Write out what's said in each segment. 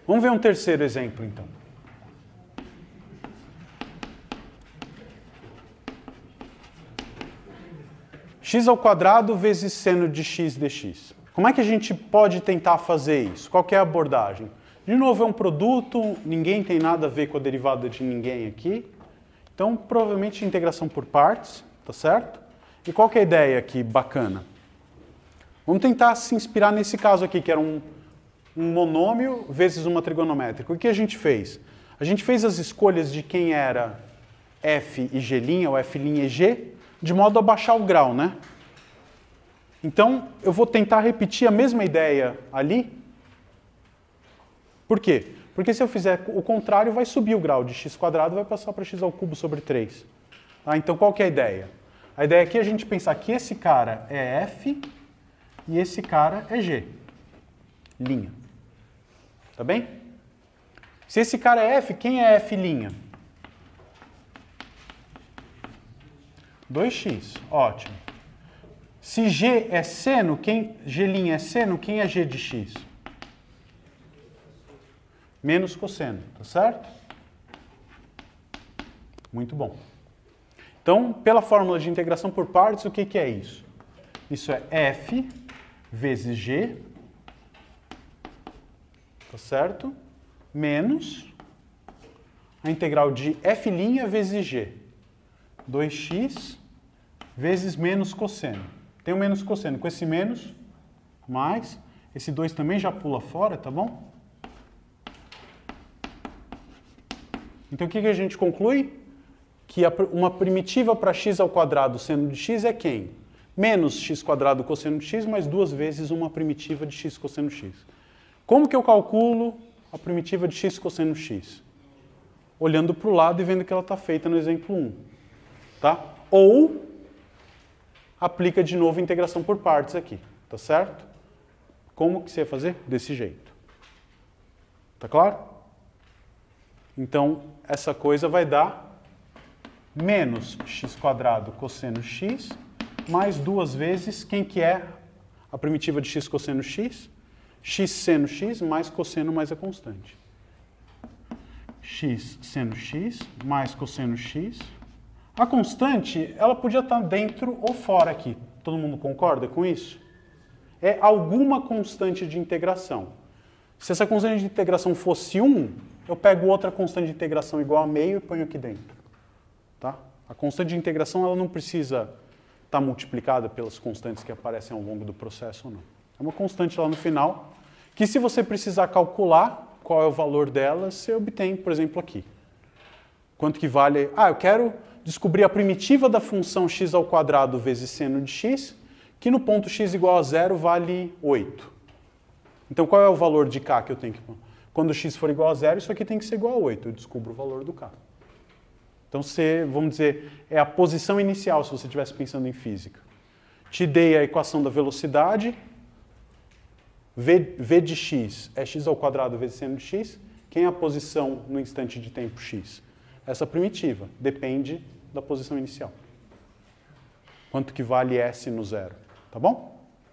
Vamos ver um terceiro exemplo, então. X² vezes seno de x dx. Como é que a gente pode tentar fazer isso? Qual que é a abordagem? De novo, é um produto, ninguém tem nada a ver com a derivada de ninguém aqui. Então, provavelmente, integração por partes, tá certo? E qual que é a ideia aqui bacana? Vamos tentar se inspirar nesse caso aqui, que era um monômio vezes uma trigonométrica. O que a gente fez? A gente fez as escolhas de quem era f e g', ou f' e g, de modo a baixar o grau, né? Então, eu vou tentar repetir a mesma ideia ali. Por quê? Porque se eu fizer o contrário, vai subir o grau de x² e vai passar para x³ sobre 3. Tá? Então, qual que é a ideia? A ideia aqui é a gente pensar que esse cara é f e esse cara é g. Linha. Tá bem? Se esse cara é f, quem é f'? 2x. Ótimo. Se g é seno, g' é seno, quem é g de x? Menos cosseno, tá certo? Muito bom. Então, pela fórmula de integração por partes, o que é isso? Isso é f vezes g, tá certo? Menos a integral de f' vezes g. 2x vezes menos cosseno. Tem o menos cosseno. Com esse menos, mais. Esse 2 também já pula fora, tá bom? Então, o que a gente conclui? Que uma primitiva para x² seno de x é quem? Menos x² cosseno de x mais 2 vezes uma primitiva de x cosseno de x. Como que eu calculo a primitiva de x cosseno de x? Olhando para o lado e vendo que ela está feita no exemplo 1. Tá? Ou aplica de novo a integração por partes aqui. Tá certo? Como que você ia fazer? Desse jeito. Tá claro? Então, essa coisa vai dar menos x² cosseno x mais 2 vezes, quem que é a primitiva de x cosseno x? X seno x mais cosseno mais a constante. X seno x mais cosseno x. A constante, ela podia estar dentro ou fora aqui. Todo mundo concorda com isso? É alguma constante de integração. Se essa constante de integração fosse 1, eu pego outra constante de integração igual a meio e ponho aqui dentro. Tá? A constante de integração ela não precisa estar multiplicada pelas constantes que aparecem ao longo do processo ou não. É uma constante lá no final, que se você precisar calcular qual é o valor dela, você obtém, por exemplo, aqui. Quanto que vale... eu quero descobrir a primitiva da função x² vezes seno de x, que no ponto x igual a 0 vale 8. Então, qual é o valor de k que eu tenho que... Quando x for igual a 0, isso aqui tem que ser igual a 8. Eu descubro o valor do k. Então, vamos dizer, é a posição inicial, se você estivesse pensando em física. Te dei a equação da velocidade, v de x é x² vezes seno de x. Quem é a posição no instante de tempo x? Essa primitiva depende da posição inicial. Quanto que vale s no zero, tá bom?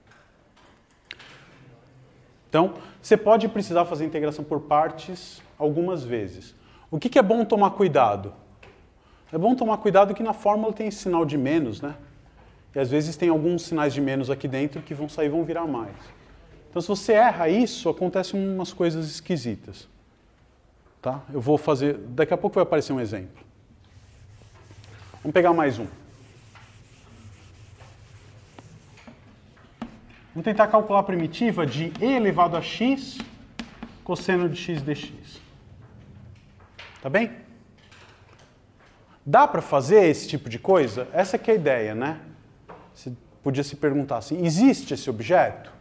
Então, você pode precisar fazer integração por partes algumas vezes. O que é bom tomar cuidado? É bom tomar cuidado que na fórmula tem esse sinal de menos, né? E às vezes tem alguns sinais de menos aqui dentro que vão sair e vão virar mais. Então, se você erra isso, acontecem umas coisas esquisitas. Tá? Eu vou fazer... Daqui a pouco vai aparecer um exemplo. Vamos pegar mais um. Vamos tentar calcular a primitiva de e elevado a x cosseno de x dx. Tá bem? Dá para fazer esse tipo de coisa? Essa que é a ideia, né? Você podia se perguntar assim, existe esse objeto?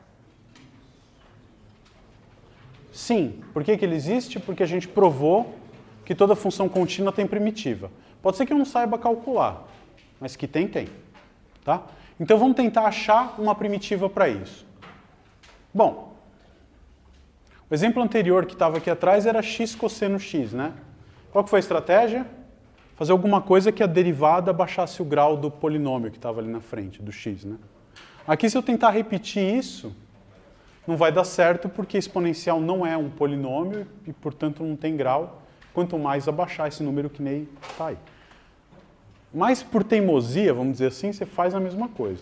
Sim. Por que ele existe? Porque a gente provou que toda função contínua tem primitiva. Pode ser que eu não saiba calcular, mas que tem. Tá? Então vamos tentar achar uma primitiva para isso. Bom, o exemplo anterior que estava aqui atrás era x cosseno x, né? Qual que foi a estratégia? Fazer alguma coisa que a derivada baixasse o grau do polinômio que estava ali na frente, do x, né? Aqui, se eu tentar repetir isso, não vai dar certo porque exponencial não é um polinômio e, portanto, não tem grau. Quanto mais abaixar esse número que nem está aí. Mas por teimosia, vamos dizer assim, você faz a mesma coisa.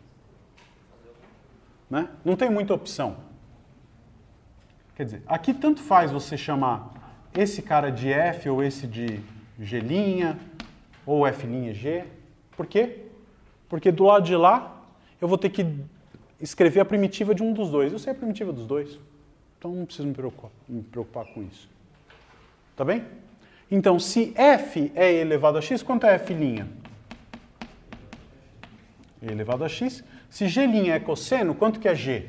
Né? Não tem muita opção. Quer dizer, aqui tanto faz você chamar esse cara de F ou esse de G', ou F'G. Por quê? Porque do lado de lá, eu vou ter que escrever a primitiva de um dos dois. Eu sei a primitiva dos dois, então não preciso me preocupar com isso. Tá bem? Então, se f é e elevado a x, quanto é f'? E elevado a x. Se g' é cosseno, quanto que é g?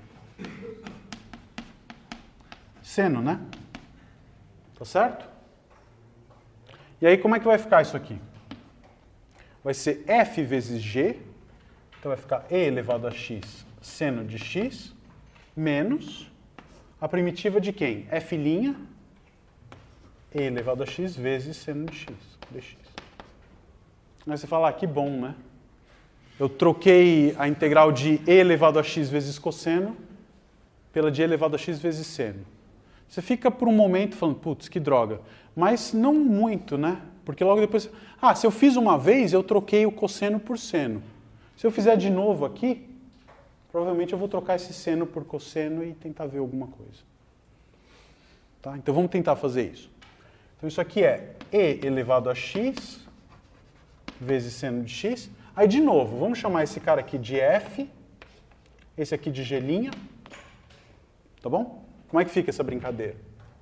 Seno, né? Tá certo? E aí, como é que vai ficar isso aqui? Vai ser f vezes g, então vai ficar e elevado a x seno de x, menos a primitiva de quem? F', e elevado a x vezes seno de x, dx. Aí você fala, que bom, né? Eu troquei a integral de e elevado a x vezes cosseno pela de e elevado a x vezes seno. Você fica por um momento falando, putz, que droga. Mas não muito, né? Porque logo depois... se eu fiz uma vez, eu troquei o cosseno por seno. Se eu fizer de novo aqui, provavelmente eu vou trocar esse seno por cosseno e tentar ver alguma coisa. Tá? Então vamos tentar fazer isso. Então isso aqui é e elevado a x vezes seno de x. Aí de novo, vamos chamar esse cara aqui de f, esse aqui de g'. Tá bom? Como é que fica essa brincadeira?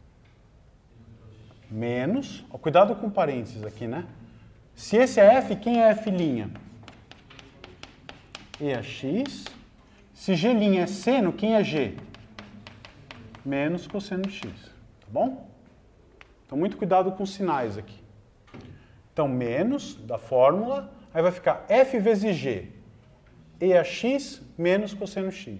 Menos, cuidado com parênteses aqui, né? Se esse é f, quem é f'? E é x. Se g' é seno, quem é g? Menos cosseno de x. Tá bom? Então, muito cuidado com os sinais aqui. Então, menos da fórmula, aí vai ficar f vezes g. E a x menos cosseno x.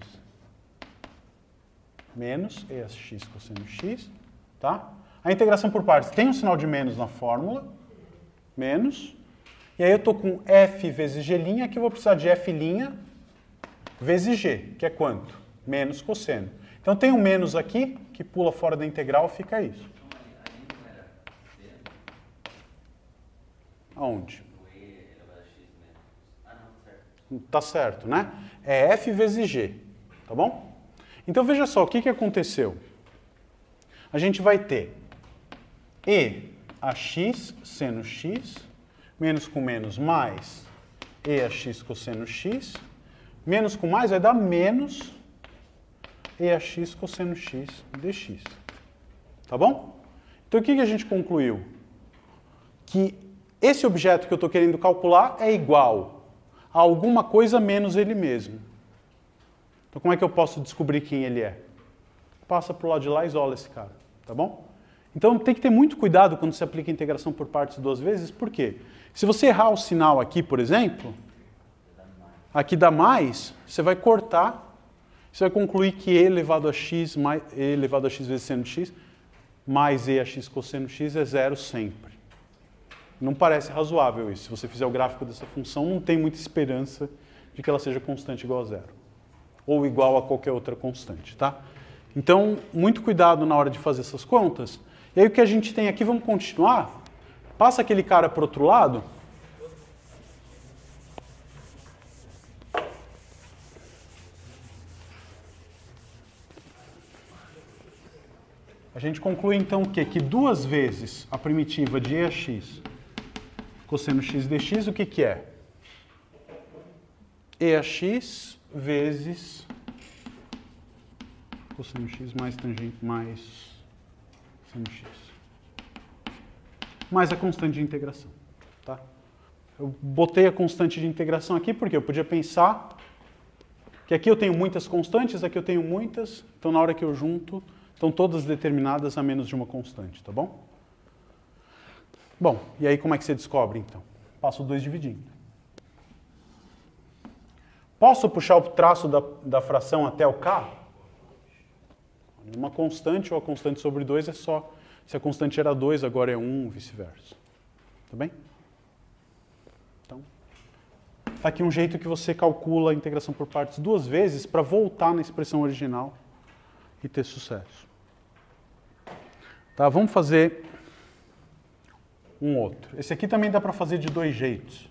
Menos e a x cosseno x, tá? A integração por partes tem um sinal de menos na fórmula, menos, e aí eu estou com f vezes g', aqui eu vou precisar de f' vezes g, que é quanto? Menos cosseno. Então tem um menos aqui, que pula fora da integral, fica isso. Aonde? Tá certo, né? É f vezes g, tá bom? Então veja só, o que aconteceu? A gente vai ter e a x seno x, menos com menos mais e a x cosseno x, menos com mais vai dar menos e a x cosseno x dx. Tá bom? Então o que a gente concluiu? Que esse objeto que eu estou querendo calcular é igual a alguma coisa menos ele mesmo. Então como é que eu posso descobrir quem ele é? Passa para o lado de lá e isola esse cara, tá bom? Então tem que ter muito cuidado quando se aplica a integração por partes duas vezes, por quê? Se você errar o sinal aqui, por exemplo, aqui dá mais, você vai cortar, você vai concluir que e elevado a x, mais, e elevado a x vezes seno de x, mais e a x cosseno x é zero sempre. Não parece razoável isso. Se você fizer o gráfico dessa função, não tem muita esperança de que ela seja constante igual a zero. Ou igual a qualquer outra constante, tá? Então, muito cuidado na hora de fazer essas contas. E aí o que a gente tem aqui, vamos continuar. Passa aquele cara para o outro lado. A gente conclui então o quê? Que duas vezes a primitiva de e a x cosseno x dx, o que é? E a x vezes cosseno x mais tangente mais seno x. Mais a constante de integração. Tá? Eu botei a constante de integração aqui porque eu podia pensar que aqui eu tenho muitas constantes, aqui eu tenho muitas, então na hora que eu junto, estão todas determinadas a menos de uma constante, tá bom? Bom, e aí como é que você descobre então? Passo 2 dividindo. Posso puxar o traço da fração até o k? Uma constante ou a constante sobre 2 é só... Se a constante era 2, agora é 1, vice-versa. Tá bem? Então, tá aqui um jeito que você calcula a integração por partes duas vezes para voltar na expressão original e ter sucesso. Tá, vamos fazer um outro. Esse aqui também dá para fazer de dois jeitos.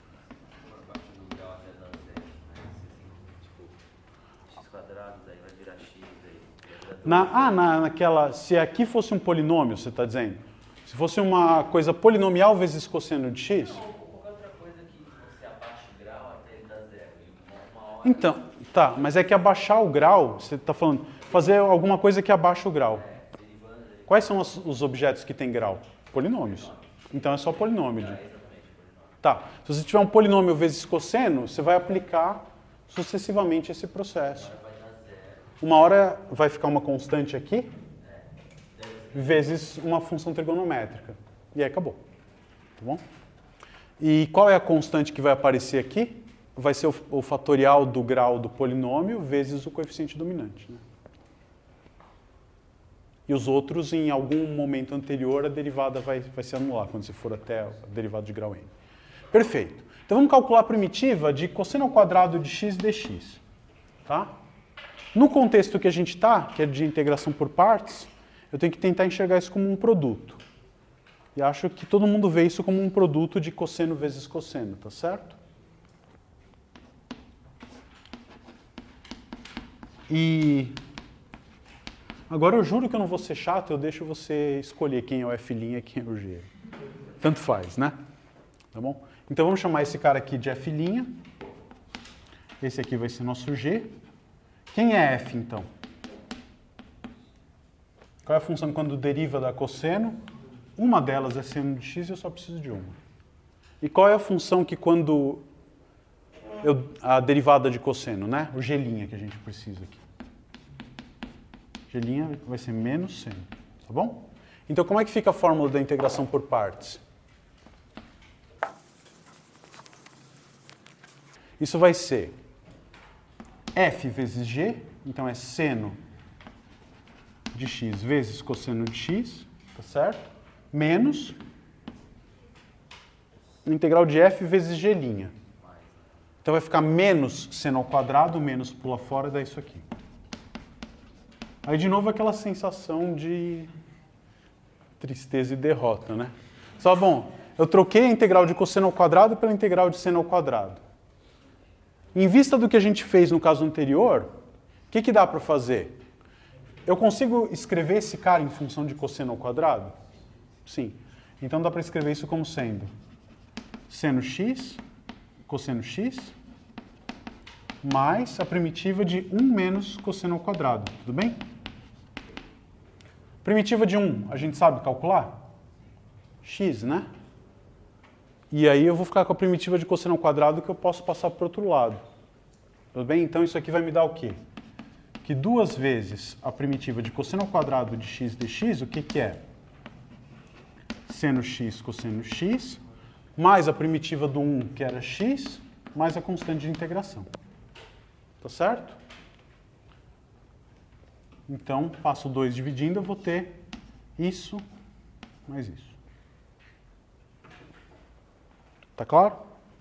Naquela, se aqui fosse um polinômio, você está dizendo? Se fosse uma coisa polinomial vezes cosseno de x? Qualquer outra coisa que você abaixa o grau até ele dar zero. Então, tá, mas é que abaixar o grau, você está falando, fazer alguma coisa que abaixa o grau. Quais são os objetos que têm grau? Polinômios. Então é só polinômio. Tá, se você tiver um polinômio vezes cosseno, você vai aplicar sucessivamente esse processo. Uma hora vai ficar uma constante aqui, vezes uma função trigonométrica. E aí acabou. Tá bom? E qual é a constante que vai aparecer aqui? Vai ser o fatorial do grau do polinômio vezes o coeficiente dominante. Né? E os outros, em algum momento anterior, a derivada vai se anular, quando se for até a derivada de grau n. Perfeito. Então vamos calcular a primitiva de cosseno ao quadrado de x dx. Tá? No contexto que a gente está, que é de integração por partes, eu tenho que tentar enxergar isso como um produto. E acho que todo mundo vê isso como um produto de cosseno vezes cosseno, tá certo? E agora eu juro que eu não vou ser chato, eu deixo você escolher quem é o F' e quem é o G. Tanto faz, né? Tá bom? Então vamos chamar esse cara aqui de F'. Esse aqui vai ser nosso G. Quem é F, então? Qual é a função quando deriva da cosseno? Uma delas é seno de x e eu só preciso de uma. E qual é a função que quando a derivada de cosseno, né? O G' que a gente precisa aqui. G' vai ser menos seno, tá bom? Então como é que fica a fórmula da integração por partes? Isso vai ser f vezes g, então é seno de x vezes cosseno de x, tá certo? Menos integral de f vezes g'. Então vai ficar menos seno ao quadrado, menos pula fora, dá isso aqui. Aí de novo aquela sensação de tristeza e derrota, né? Só, bom, eu troquei a integral de cosseno ao quadrado pela integral de seno ao quadrado. Em vista do que a gente fez no caso anterior, o que dá para fazer? Eu consigo escrever esse cara em função de cosseno ao quadrado? Sim. Então dá para escrever isso como sendo seno x, cosseno x, mais a primitiva de 1 menos cosseno ao quadrado. Tudo bem? Primitiva de 1, a gente sabe calcular? X, né? E aí eu vou ficar com a primitiva de cosseno ao quadrado que eu posso passar para o outro lado. Tudo bem? Então isso aqui vai me dar o quê? Que 2 vezes a primitiva de cosseno ao quadrado de x dx, o que é? Seno x cosseno x, mais a primitiva do 1, que era x, mais a constante de integração. Tá certo? Então, passo 2 dividindo, eu vou ter isso mais isso. Tá claro?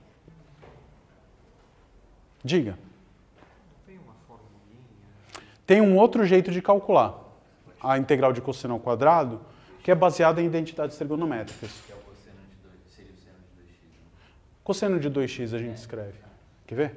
Diga. Tem uma formulinha? Tem um outro jeito de calcular a integral de cosseno ao quadrado, que é baseada em identidades trigonométricas. Que é o cosseno de 2, seria o seno de 2x. Né? Cosseno de 2x a gente escreve. Quer ver?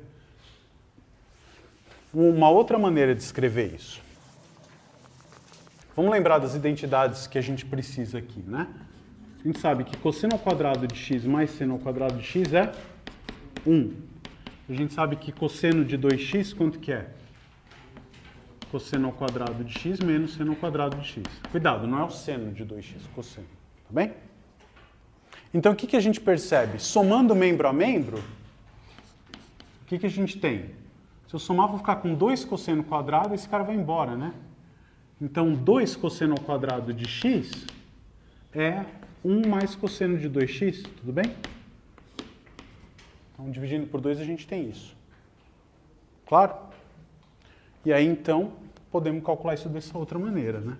Uma outra maneira de escrever isso. Vamos lembrar das identidades que a gente precisa aqui, né? A gente sabe que cosseno ao quadrado de x mais seno ao quadrado de x é 1. A gente sabe que cosseno de 2x, quanto que é? Cosseno ao quadrado de x menos seno ao quadrado de x. Cuidado, não é o seno de 2x, cosseno. Tá bem? Então, o que a gente percebe? Somando membro a membro, o que a gente tem? Se eu somar, vou ficar com 2 cosseno quadrado, esse cara vai embora, né? Então, 2 cosseno ao quadrado de x é 1 mais cosseno de 2x, tudo bem? Então, dividindo por 2, a gente tem isso. Claro? E aí, então, podemos calcular isso dessa outra maneira, né?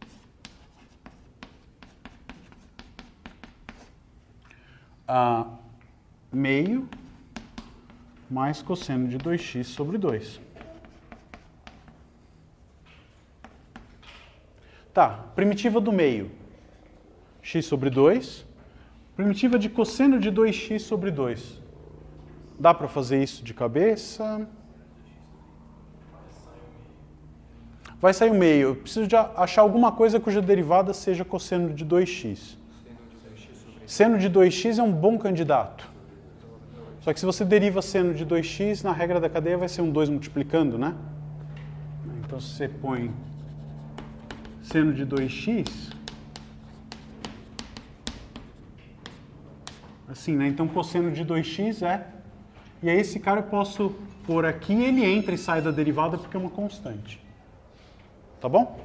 Meio mais cosseno de 2x sobre 2. Tá, primitiva do meio. X sobre 2. Primitiva de cosseno de 2x sobre 2. Dá para fazer isso de cabeça? Vai sair o meio. Eu preciso de achar alguma coisa cuja derivada seja cosseno de 2x. Seno de 2x é um bom candidato. Só que se você deriva seno de 2x, na regra da cadeia vai ser um 2 multiplicando, né? Então se você põe seno de 2x, assim, né? Então cosseno de 2x é... E aí esse cara eu posso pôr aqui, ele entra e sai da derivada porque é uma constante. Tá bom?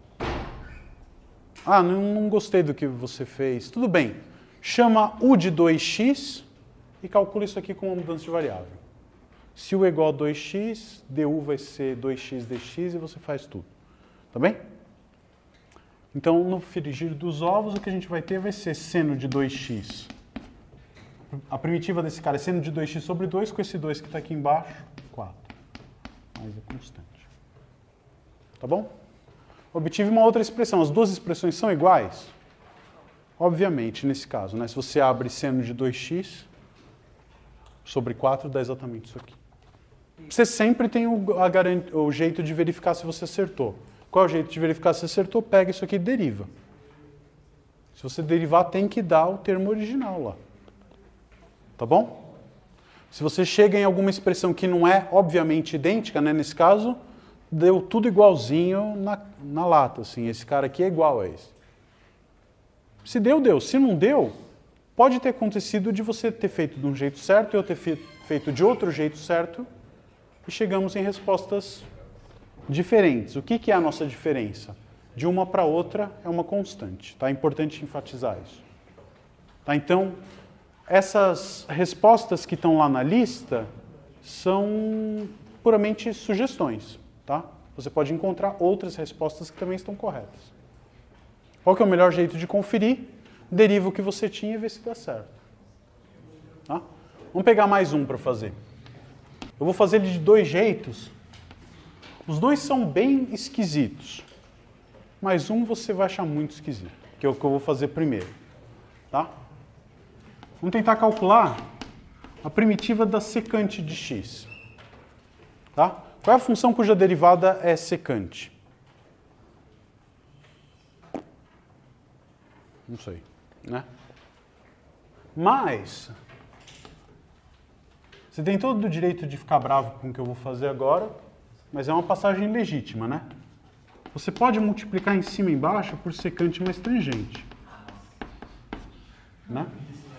Ah, não gostei do que você fez. Tudo bem. Chama u de 2x e calcula isso aqui com uma mudança de variável. Se u é igual a 2x, du vai ser 2x dx e você faz tudo. Tá bem? Então, no frigir dos ovos, o que a gente vai ter vai ser seno de 2x. A primitiva desse cara é seno de 2x sobre 2, com esse 2 que está aqui embaixo, 4. Mais a constante. Tá bom? Obtive uma outra expressão. As duas expressões são iguais? Obviamente, nesse caso, né? Se você abre seno de 2x sobre 4, dá exatamente isso aqui. Você sempre tem o jeito de verificar se você acertou. Qual é o jeito de verificar se você acertou? Pega isso aqui e deriva. Se você derivar, tem que dar o termo original lá. Tá bom? Se você chega em alguma expressão que não é obviamente idêntica, né? Nesse caso, deu tudo igualzinho na lata. Assim. Esse cara aqui é igual a esse. Se deu, deu. Se não deu, pode ter acontecido de você ter feito de um jeito certo e eu ter feito de outro jeito certo e chegamos em respostas diferentes. O que é a nossa diferença? De uma para outra é uma constante. Tá? É importante enfatizar isso. Tá? Então, essas respostas que estão lá na lista são puramente sugestões. Tá? Você pode encontrar outras respostas que também estão corretas. Qual que é o melhor jeito de conferir? Deriva o que você tinha e vê se dá certo. Tá? Vamos pegar mais um para fazer. Eu vou fazer ele de dois jeitos. Os dois são bem esquisitos. Mas um você vai achar muito esquisito, que é o que eu vou fazer primeiro. Tá? Vamos tentar calcular a primitiva da secante de x. Tá? Qual é a função cuja derivada é secante? Não sei, né? Mas você tem todo o direito de ficar bravo com o que eu vou fazer agora, mas é uma passagem legítima, né? Você pode multiplicar em cima e embaixo por secante mais tangente. Né?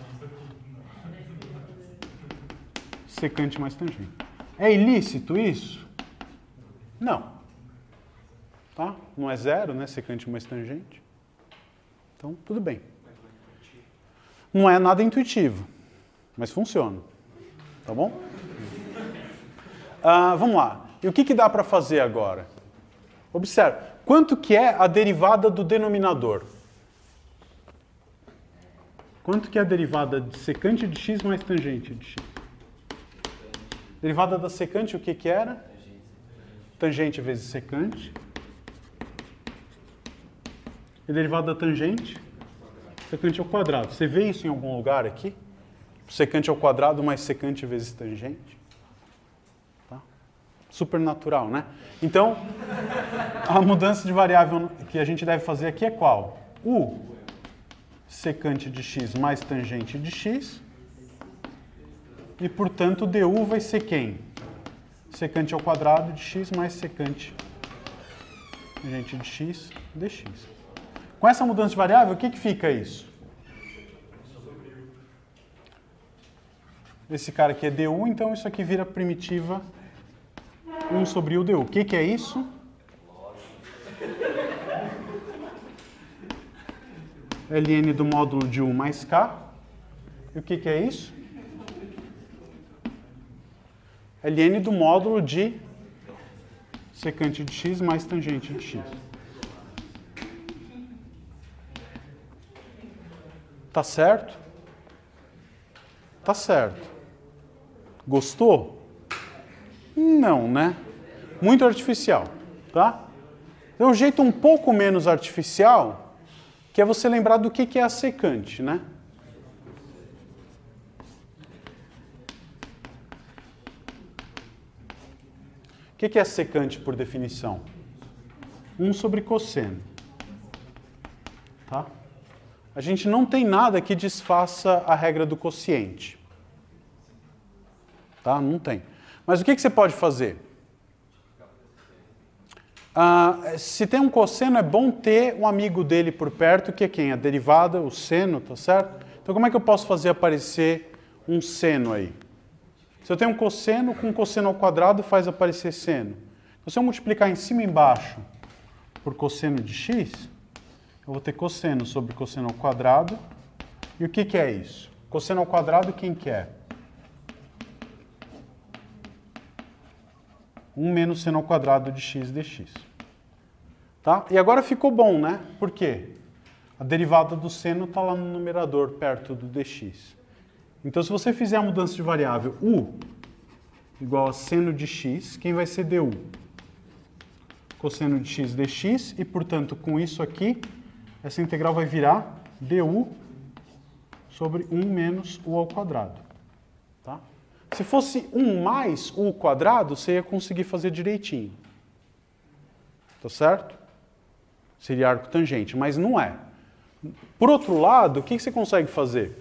Secante mais tangente. É ilícito isso? Não. Tá? Não é zero, né? Secante mais tangente. Então, tudo bem. Não é nada intuitivo, mas funciona. Tá bom? Vamos lá. E o que dá para fazer agora? Observe. Quanto que é a derivada do denominador? Quanto que é a derivada de secante de x mais tangente de x? Derivada da secante, o que era? Tangente vezes secante. E derivada da tangente? Secante ao quadrado. Você vê isso em algum lugar aqui? Secante ao quadrado mais secante vezes tangente. Tá? Super natural, né? Então, a mudança de variável que a gente deve fazer aqui é qual? U secante de x mais tangente de x. E, portanto, du vai ser quem? Secante ao quadrado de x mais secante tangente de x dx. Com essa mudança de variável, o que fica isso? Esse cara aqui é du, então isso aqui vira primitiva 1 sobre u du. O que é isso? ln do módulo de u mais k. E o que é isso? ln do módulo de secante de x mais tangente de x. Tá certo? Tá certo. Gostou? Não, né? Muito artificial, tá? Tem um jeito um pouco menos artificial, que é você lembrar do que é a secante, né? O que é a secante por definição? 1 sobre cosseno. Tá? A gente não tem nada que desfaça a regra do quociente. Tá? Não tem. Mas o que você pode fazer? Se tem um cosseno, é bom ter um amigo dele por perto, que é quem? A derivada, o seno, tá certo? Então como é que eu posso fazer aparecer um seno aí? Se eu tenho um cosseno, com um cosseno ao quadrado faz aparecer seno. Então, se eu multiplicar em cima e embaixo por cosseno de x, eu vou ter cosseno sobre cosseno ao quadrado. E o que é isso? Cosseno ao quadrado, quem que é? 1 menos seno ao quadrado de x dx. Tá? E agora ficou bom, né? Por quê? A derivada do seno está lá no numerador, perto do dx. Então, se você fizer a mudança de variável u igual a seno de x, quem vai ser du? Cosseno de x dx, e, portanto, com isso aqui, essa integral vai virar du sobre 1 menos u ao quadrado. Tá? Se fosse 1 mais u ao quadrado, você ia conseguir fazer direitinho. Tá certo? Seria arco tangente, mas não é. Por outro lado, o que você consegue fazer?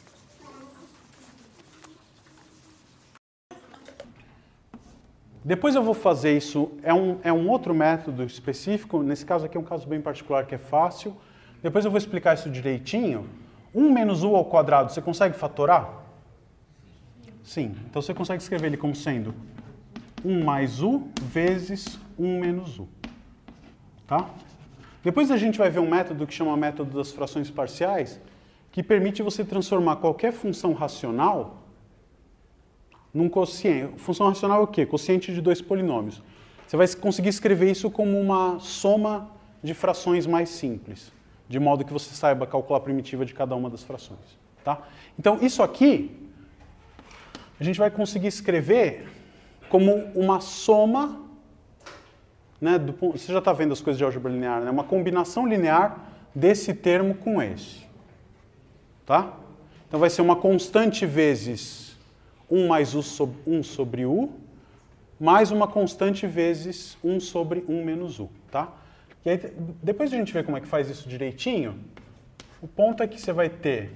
Depois eu vou fazer isso, é um outro método específico, nesse caso aqui é um caso bem particular que é fácil. Depois eu vou explicar isso direitinho. 1 menos u ao quadrado, você consegue fatorar? Sim, então você consegue escrever ele como sendo 1 mais u vezes 1 menos u. Tá? Depois a gente vai ver um método que chama método das frações parciais, que permite você transformar qualquer função racional num quociente. Função racional é o quê? Quociente de dois polinômios. Você vai conseguir escrever isso como uma soma de frações mais simples, de modo que você saiba calcular a primitiva de cada uma das frações. Tá? Então, isso aqui, a gente vai conseguir escrever como uma soma, né, você já está vendo as coisas de álgebra linear, né? Uma combinação linear desse termo com esse. Tá? Então, vai ser uma constante vezes 1 mais 1 sobre u, mais uma constante vezes 1 sobre 1 menos u, tá? E aí, depois de a gente ver como é que faz isso direitinho, o ponto é que você vai ter...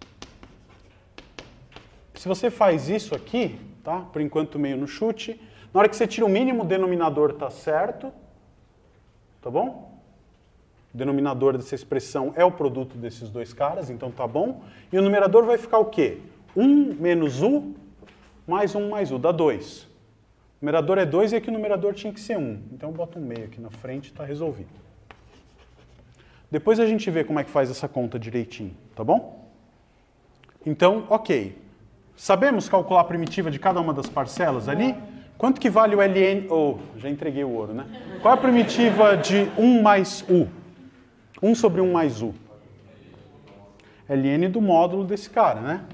Se você faz isso aqui, tá? Por enquanto meio no chute, na hora que você tira o mínimo, o denominador está certo, tá bom? O denominador dessa expressão é o produto desses dois caras, então tá bom. E o numerador vai ficar o quê? 1 menos u mais 1 mais u, dá 2. O numerador é 2 e aqui o numerador tinha que ser 1. Então eu boto um meio aqui na frente e está resolvido. Depois a gente vê como é que faz essa conta direitinho, tá bom? Então, ok. Sabemos calcular a primitiva de cada uma das parcelas ali? Quanto que vale o ln... Oh, já entreguei o ouro, né? Qual é a primitiva de 1 mais u? 1 sobre 1 mais u. Ln do módulo desse cara, né?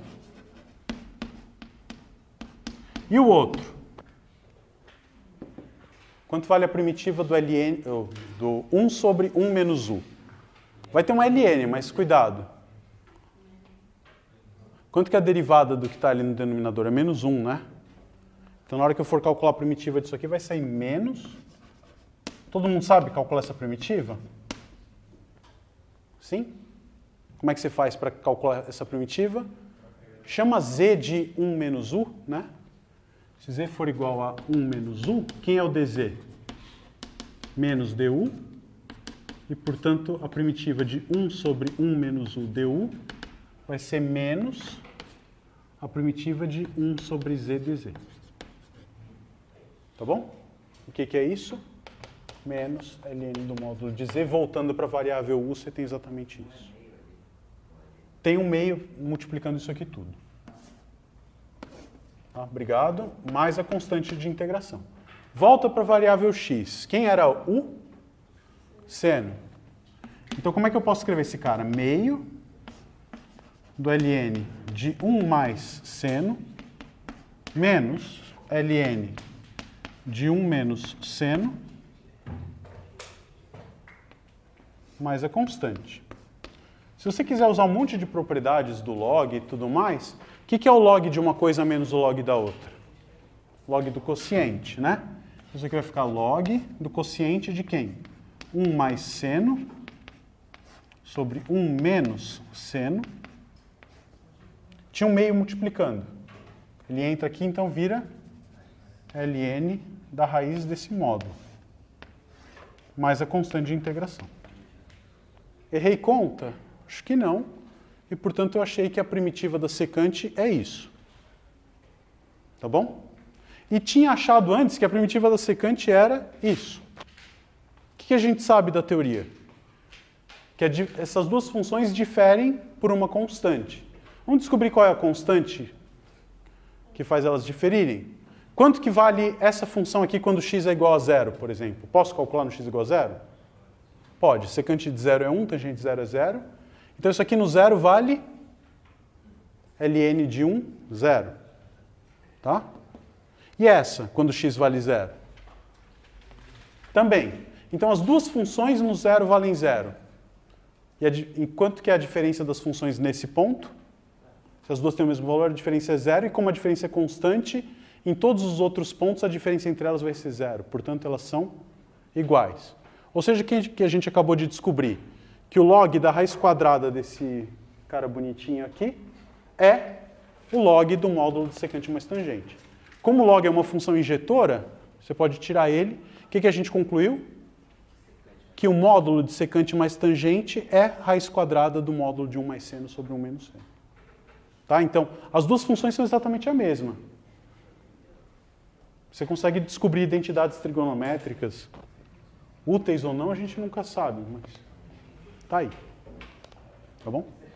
E o outro? Quanto vale a primitiva do ln, do 1 sobre 1 menos u? Vai ter um ln, mas cuidado. Quanto que é a derivada do que está ali no denominador? É menos 1, né? Então, na hora que eu for calcular a primitiva disso aqui, vai sair menos. Todo mundo sabe calcular essa primitiva? Sim? Como é que você faz para calcular essa primitiva? Chama z de 1 menos u, né? Se z for igual a 1 menos u, quem é o dz? Menos du. E, portanto, a primitiva de 1 sobre 1 menos u du vai ser menos a primitiva de 1 sobre z dz. Tá bom? O que é isso? Menos ln do módulo de z. Voltando para a variável u, você tem exatamente isso. Tem um meio multiplicando isso aqui tudo. Tá? Obrigado. Mais a constante de integração. Volta para a variável x. Quem era u? Seno. Então, como é que eu posso escrever esse cara? Meio do ln de 1 mais seno menos ln de 1 menos seno mais a constante. Se você quiser usar um monte de propriedades do log e tudo mais, o que é o log de uma coisa menos o log da outra? Log do quociente, né? Isso aqui vai ficar log do quociente de quem? 1 mais seno sobre 1 menos seno. Tinha um meio multiplicando. Ele entra aqui, então vira ln da raiz desse módulo, mais a constante de integração. Errei conta? Acho que não. E, portanto, eu achei que a primitiva da secante é isso. Tá bom? E tinha achado antes que a primitiva da secante era isso. O que a gente sabe da teoria? Que essas duas funções diferem por uma constante. Vamos descobrir qual é a constante que faz elas diferirem? Quanto que vale essa função aqui quando x é igual a zero, por exemplo? Posso calcular no x igual a zero? Pode. Secante de zero é 1, tangente de zero é 0. Então isso aqui no zero vale ln de 1, 0. Tá? E essa, quando x vale 0? Também. Então as duas funções no zero valem 0. E quanto que é a diferença das funções nesse ponto? Se as duas têm o mesmo valor, a diferença é 0. E como a diferença é constante, em todos os outros pontos a diferença entre elas vai ser 0. Portanto, elas são iguais. Ou seja, o que a gente acabou de descobrir? Que o log da raiz quadrada desse cara bonitinho aqui é o log do módulo de secante mais tangente. Como o log é uma função injetora, você pode tirar ele. O que a gente concluiu? Que o módulo de secante mais tangente é raiz quadrada do módulo de 1 mais seno sobre 1 menos seno. Tá? Então, as duas funções são exatamente a mesma. Você consegue descobrir identidades trigonométricas, úteis ou não, a gente nunca sabe, mas tá aí. Tá bom?